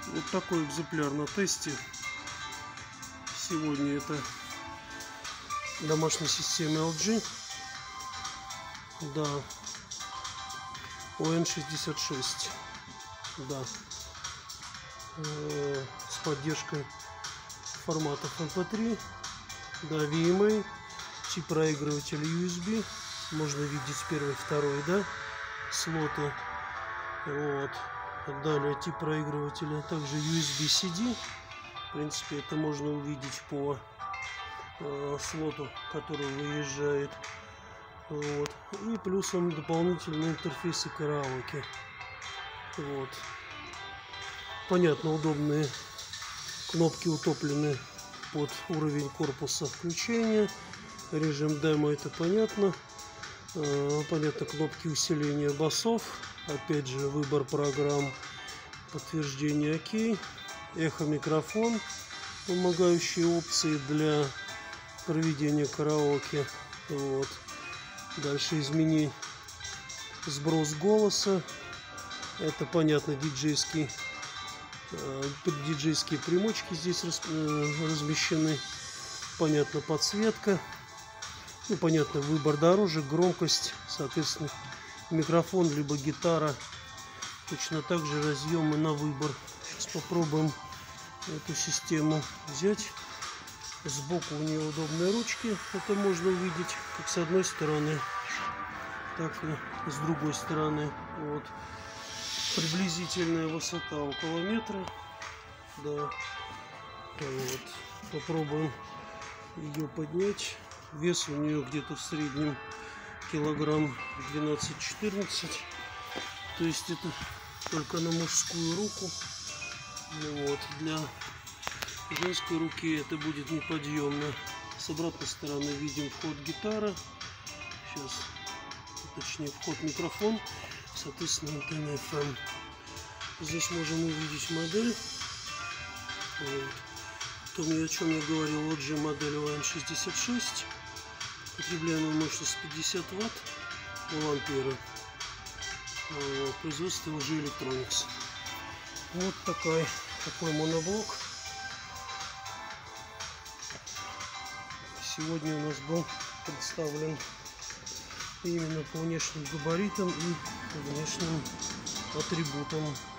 Вот такой экземпляр на тесте. Сегодня это домашняя система LG. Да. ON66. Да. С поддержкой форматов MP3. Да, VMA. Тип проигрывателя USB. Можно видеть первый, второй, да, слоты. Вот. Далее тип проигрывателя. Также USB-CD. В принципе, это можно увидеть по слоту, который выезжает. Вот. И плюсом дополнительные интерфейсы караоке. Вот. Понятно, удобные кнопки утоплены под уровень корпуса включения. Режим демо, это понятно. Понятно, кнопки усиления басов. Опять же, выбор программ, подтверждение ОК. Эхо-микрофон, помогающие опции для проведения караоке. Вот. Дальше измени сброс голоса. Это понятно, диджейские примочки здесь размещены. Понятно, подсветка. Ну, понятно, выбор дорожек, громкость, соответственно, микрофон либо гитара. Точно так же разъемы на выбор. Сейчас попробуем эту систему взять. Сбоку у нее удобные ручки. Это можно увидеть как с одной стороны, так и с другой стороны. Вот. Приблизительная высота около метра. Да. Вот. Попробуем ее поднять. Вес у нее где-то в среднем килограмм 12-14. То есть это только на мужскую руку. Вот. Для женской руки это будет неподъемно. С обратной стороны видим вход гитара. Сейчас, точнее, вход микрофон. Соответственно, антенна FM. Здесь можем увидеть модель. Вот. Потом, о чем я говорил, LG модель ON66. Потребляемая мощность 50 Вт, полампера. Вот. Производство LG Electronics. Вот такой моноблок. Сегодня у нас был представлен именно по внешним габаритам и по внешним атрибутам.